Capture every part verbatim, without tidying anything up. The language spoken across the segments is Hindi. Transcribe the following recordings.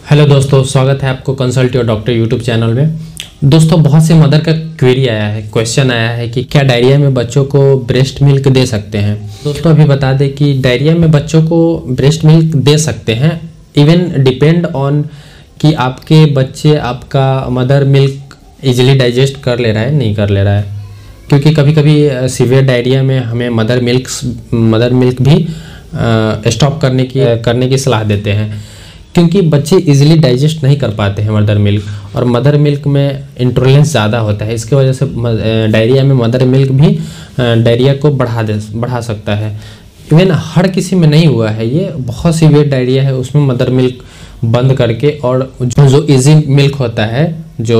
हेलो दोस्तों, स्वागत है आपको consult your doctor YouTube channel में। दोस्तों, बहुत से मदर का क्वेरी आया है, क्वेश्चन आया है कि क्या डायरिया में बच्चों को ब्रेस्ट मिल्क दे सकते हैं। दोस्तों, अभी बता दें कि डायरिया में बच्चों को ब्रेस्ट मिल्क दे सकते हैं। इवन डिपेंड ऑन कि आपके बच्चे आपका मदर मिल्क इजीली डाइजेस्ट कर ले रहा है, नहीं कर ले रहा है। क्योंकि कभी कभी सीवियर डायरिया में हमें मदर मिल्क मदर मिल्क भी स्टॉप करने की करने की सलाह देते हैं, क्योंकि बच्चे इजीली डाइजेस्ट नहीं कर पाते हैं मदर मिल्क, और मदर मिल्क में इंटॉलरेंस ज़्यादा होता है। इसके वजह से डायरिया में मदर मिल्क भी डायरिया को बढ़ा दे बढ़ा सकता है। इवन हर किसी में नहीं हुआ है, ये बहुत सीवियर डायरिया है, उसमें मदर मिल्क बंद करके और जो जो इजी मिल्क होता है, जो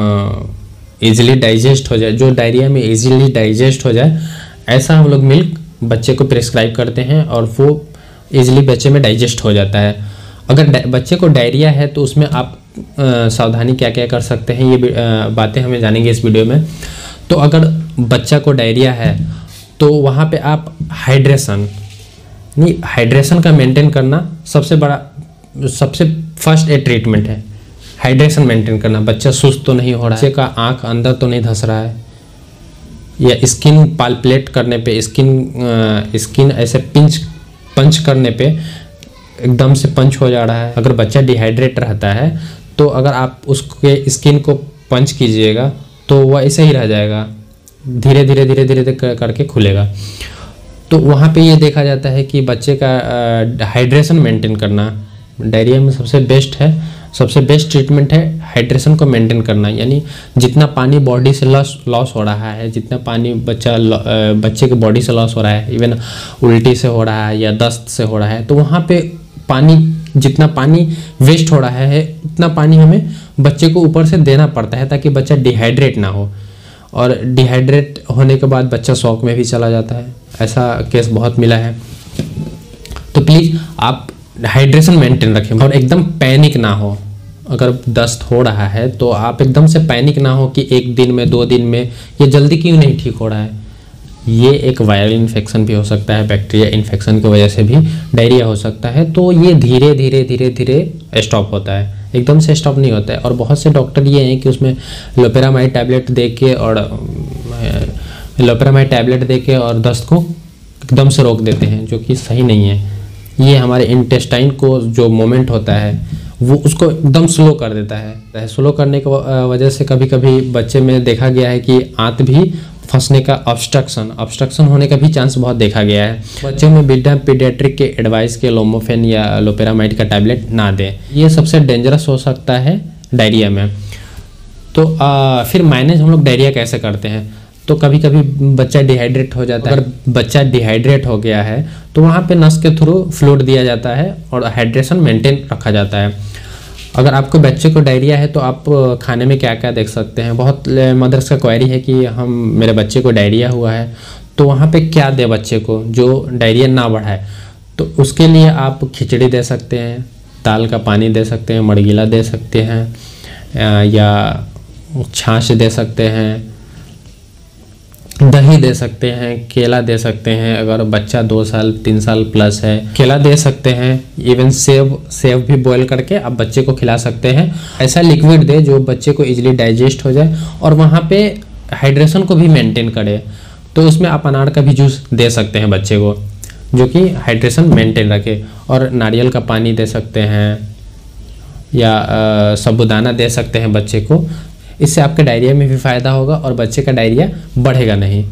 इजीली डाइजेस्ट हो जाए, जो डायरिया में इजीली डाइजेस्ट हो जाए, ऐसा हम लोग मिल्क बच्चे को प्रिस्क्राइब करते हैं और वो इजीली बच्चे में डाइजेस्ट हो जाता है। अगर बच्चे को डायरिया है तो उसमें आप आ, सावधानी क्या क्या कर सकते हैं, ये आ, बातें हमें जानेंगे इस वीडियो में। तो अगर बच्चा को डायरिया है तो वहाँ पे आप हाइड्रेशन नहीं हाइड्रेशन का मेंटेन करना सबसे बड़ा सबसे फर्स्ट एड ट्रीटमेंट है। हाइड्रेशन मेंटेन करना, बच्चा सुस्त तो नहीं हो रहा है, बच्चे का आँख अंदर तो नहीं धंस रहा है, या स्किन पाल्पेट करने पे स्किन स्किन ऐसे पिंच पंच करने पे एकदम से पंच हो जा रहा है। अगर बच्चा डिहाइड्रेट रहता है तो अगर आप उसके स्किन को पंच कीजिएगा तो वह ऐसे ही रह जाएगा, धीरे धीरे धीरे धीरे धीरे करके खुलेगा। तो वहाँ पे ये देखा जाता है कि बच्चे का हाइड्रेशन मेंटेन करना डायरिया में सबसे बेस्ट है, सबसे बेस्ट ट्रीटमेंट है हाइड्रेशन को मेंटेन करना। यानी जितना पानी बॉडी से लॉस लॉस हो रहा है, जितना पानी बच्चा बच्चे के बॉडी से लॉस हो रहा है, इवन उल्टी से हो रहा है या दस्त से हो रहा है, तो वहाँ पे पानी जितना पानी वेस्ट हो रहा है उतना पानी हमें बच्चे को ऊपर से देना पड़ता है, ताकि बच्चा डिहाइड्रेट ना हो। और डिहाइड्रेट होने के बाद बच्चा शॉक में भी चला जाता है, ऐसा केस बहुत मिला है। तो प्लीज़ आप हाइड्रेशन मेंटेन रखें और एकदम पैनिक ना हो। अगर दस्त हो रहा है तो आप एकदम से पैनिक ना हो कि एक दिन में, दो दिन में, ये जल्दी क्यों नहीं ठीक हो रहा है। ये एक वायरल इन्फेक्शन भी हो सकता है, बैक्टीरिया इन्फेक्शन की वजह से भी डायरिया हो सकता है। तो ये धीरे धीरे धीरे धीरे स्टॉप होता है, एकदम से स्टॉप नहीं होता है। और बहुत से डॉक्टर ये हैं कि उसमें लोपेरामाइड टैबलेट दे के और लोपेरामाइड टैबलेट दे के और दस्त को एकदम से रोक देते हैं, जो कि सही नहीं है। ये हमारे इंटेस्टाइन को जो मोमेंट होता है वो उसको एकदम स्लो कर देता है। स्लो करने की वजह से कभी कभी बच्चे में देखा गया है कि आंत भी फंसने का ऑब्स्ट्रक्शन ऑब्स्ट्रक्शन होने का भी चांस बहुत देखा गया है। बच्चों में बिना पीडियाट्रिक के एडवाइस के लोमोफेन या लोपेरामाइड का टैबलेट ना दें, ये सबसे डेंजरस हो सकता है डायरिया में। तो आ, फिर मैनेज हम लोग डायरिया कैसे करते हैं। तो कभी कभी बच्चा डिहाइड्रेट हो जाता है। अगर बच्चा डिहाइड्रेट हो गया है तो वहाँ पे नस के थ्रू फ्लूइड दिया जाता है और हाइड्रेशन मेंटेन रखा जाता है। अगर आपको बच्चे को डायरिया है तो आप खाने में क्या क्या देख सकते हैं। बहुत मदर्स का क्वेरी है कि हम मेरे बच्चे को डायरिया हुआ है तो वहाँ पे क्या दे बच्चे को जो डायरिया ना बढ़ाए। तो उसके लिए आप खिचड़ी दे सकते हैं, दाल का पानी दे सकते हैं, मड़गीला दे सकते हैं, या छाछ दे सकते हैं, दही दे सकते हैं, केला दे सकते हैं। अगर बच्चा दो साल तीन साल प्लस है, केला दे सकते हैं। इवन सेब सेब भी बॉईल करके आप बच्चे को खिला सकते हैं। ऐसा लिक्विड दे जो बच्चे को इजीली डाइजेस्ट हो जाए और वहाँ पे हाइड्रेशन को भी मेंटेन करे। तो उसमें आप अनार का भी जूस दे सकते हैं बच्चे को, जो कि हाइड्रेशन मेंटेन रखे। और नारियल का पानी दे सकते हैं, या साबूदाना दे सकते हैं बच्चे को। इससे आपके डायरिया में भी फ़ायदा होगा और बच्चे का डायरिया बढ़ेगा नहीं।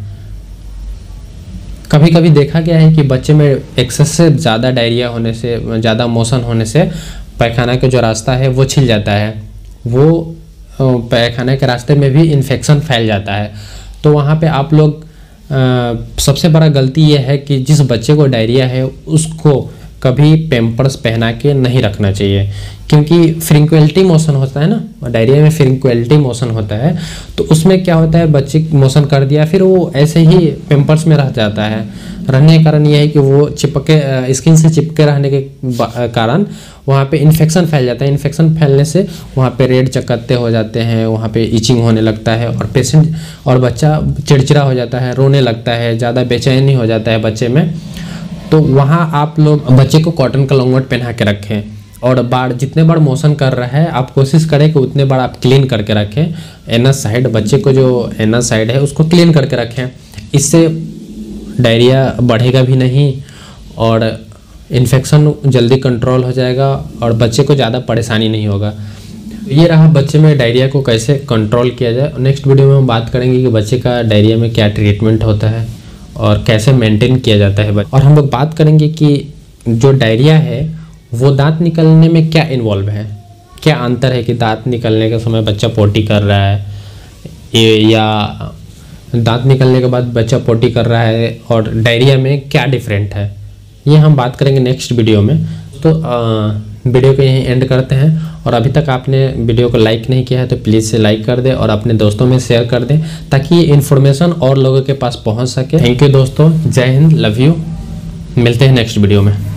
कभी कभी देखा गया है कि बच्चे में एक्सेस से ज़्यादा डायरिया होने से, ज़्यादा मोशन होने से पैखाना का जो रास्ता है वो छिल जाता है, वो पैखाना के रास्ते में भी इन्फेक्शन फैल जाता है। तो वहाँ पे आप लोग आ, सबसे बड़ा गलती ये है कि जिस बच्चे को डायरिया है उसको कभी पैम्पर्स पहना के नहीं रखना चाहिए, क्योंकि फ्रिक्वेंटली मोशन होता है ना, डायरिया में फ्रिक्वेंटली मोशन होता है। तो उसमें क्या होता है, बच्चे मोशन कर दिया फिर वो ऐसे ही पैम्पर्स में रह जाता है। रहने के कारण ये है कि वो चिपके स्किन से चिपके रहने के कारण वहाँ पे इन्फेक्शन फैल जाता है। इन्फेक्शन फैलने से वहाँ पे रेड चकत्ते हो जाते हैं, वहाँ पे इचिंग होने लगता है और पेशेंट और बच्चा चिड़चिड़ा हो जाता है, रोने लगता है, ज़्यादा बेचैनी हो जाता है बच्चे में। तो वहाँ आप लोग बच्चे को कॉटन का लॉन्गवट पहना के रखें और बार जितने बार मोशन कर रहा है आप कोशिश करें कि उतने बार आप क्लीन करके रखें। एनस साइड, बच्चे को जो एनस साइड है उसको क्लीन करके रखें। इससे डायरिया बढ़ेगा भी नहीं और इन्फेक्शन जल्दी कंट्रोल हो जाएगा और बच्चे को ज़्यादा परेशानी नहीं होगा। ये रहा बच्चे में डायरिया को कैसे कंट्रोल किया जाए। नेक्स्ट वीडियो में हम बात करेंगे कि बच्चे का डायरिया में क्या ट्रीटमेंट होता है और कैसे मेंटेन किया जाता है। और हम लोग बात करेंगे कि जो डायरिया है वो दांत निकलने में क्या इन्वॉल्व है, क्या अंतर है कि दांत निकलने के समय बच्चा पोटी कर रहा है या दांत निकलने के बाद बच्चा पोटी कर रहा है और डायरिया में क्या डिफरेंट है, ये हम बात करेंगे नेक्स्ट वीडियो में। तो आ, वीडियो को यहीं एंड करते हैं और अभी तक आपने वीडियो को लाइक नहीं किया है तो प्लीज़ से लाइक कर दें और अपने दोस्तों में शेयर कर दें ताकि ये इन्फॉर्मेशन और लोगों के पास पहुंच सके। थैंक यू दोस्तों, जय हिंद, लव यू, मिलते हैं नेक्स्ट वीडियो में।